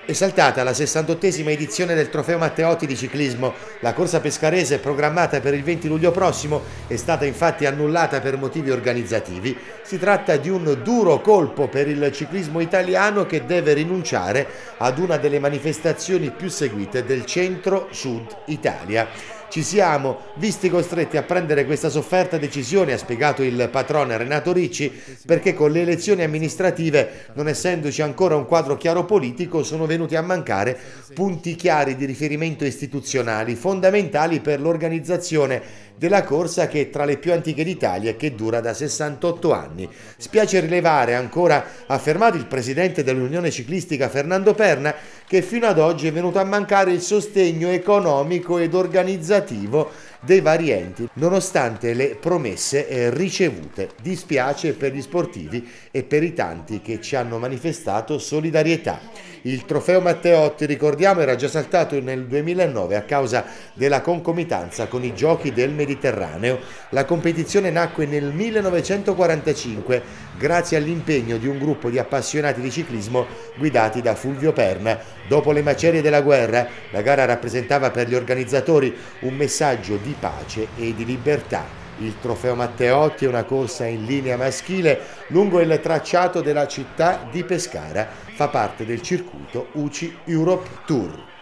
È saltata la 68esima edizione del Trofeo Matteotti di ciclismo. La corsa pescarese, programmata per il 20 luglio prossimo, è stata infatti annullata per motivi organizzativi. Si tratta di un duro colpo per il ciclismo italiano, che deve rinunciare ad una delle manifestazioni più seguite del centro-sud Italia. Ci siamo visti costretti a prendere questa sofferta decisione, ha spiegato il patrono Renato Ricci, perché con le elezioni amministrative, non essendoci ancora un quadro chiaro politico, sono venuti a mancare punti chiari di riferimento istituzionali, fondamentali per l'organizzazione della corsa, che è tra le più antiche d'Italia e che dura da 68 anni. Spiace rilevare, ancora affermato il presidente dell'Unione Ciclistica Fernando Perna, che fino ad oggi è venuto a mancare il sostegno economico ed organizzativo dei vari enti, nonostante le promesse ricevute. Dispiace per gli sportivi e per i tanti che ci hanno manifestato solidarietà. Il trofeo Matteotti, ricordiamo, era già saltato nel 2009 a causa della concomitanza con i Giochi del Mediterraneo. La competizione nacque nel 1945 grazie all'impegno di un gruppo di appassionati di ciclismo guidati da Fulvio Perna. Dopo le macerie della guerra, la gara rappresentava per gli organizzatori un messaggio di pace e di libertà. Il trofeo Matteotti è una corsa in linea maschile lungo il tracciato della città di Pescara, fa parte del circuito UCI Europe Tour.